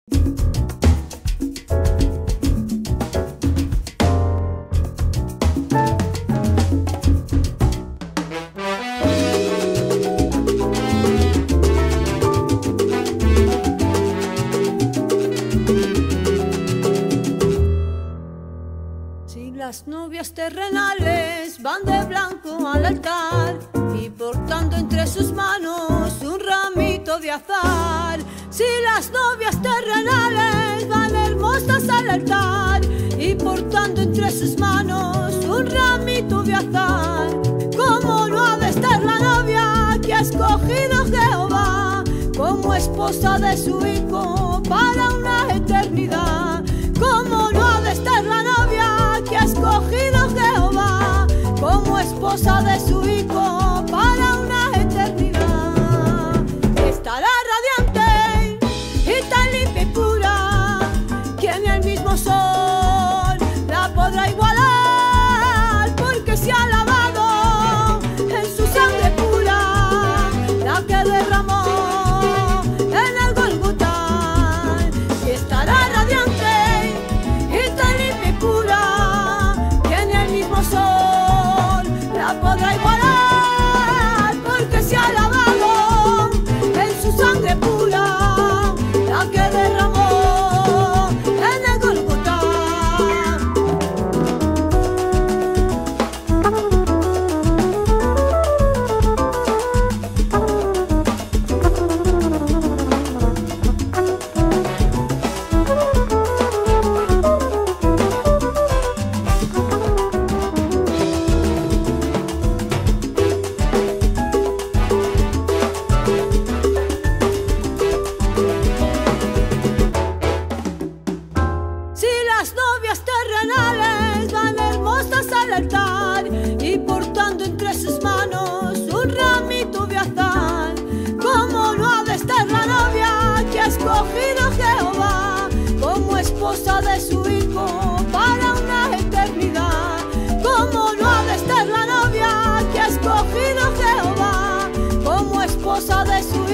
Si las novias terrenales van de blanco al altar y portando entre sus manos un ramito de azahar, si las novias terrenales van hermosas al altar y portando entre sus manos un ramito de azahar, ¿cómo no ha de estar la novia que ha escogido Jehová como esposa de su hijo para una eternidad? ¿Cómo no ha de estar la novia que ha escogido Jehová como esposa de su hijo para una eternidad? Estará radiante y tan limpia y pura que ni el mismo sol la podrá igualar, porque se ha lavado en su sangre pura, la que derramó en el Golgotá. Y estará radiante y tan limpia y pura que ni el mismo sol la podrá igualar, porque se ha lavado en su sangre pura, la que derramó en el Golgotá. Si las novias terrenales van hermosas al altar y portando entre sus manos un ramito de azahar, ¿cómo no ha de estar la novia que ha escogido Jehová como esposa de su hijo para una eternidad? ¿Cómo no ha de estar la novia que ha escogido Jehová como esposa de su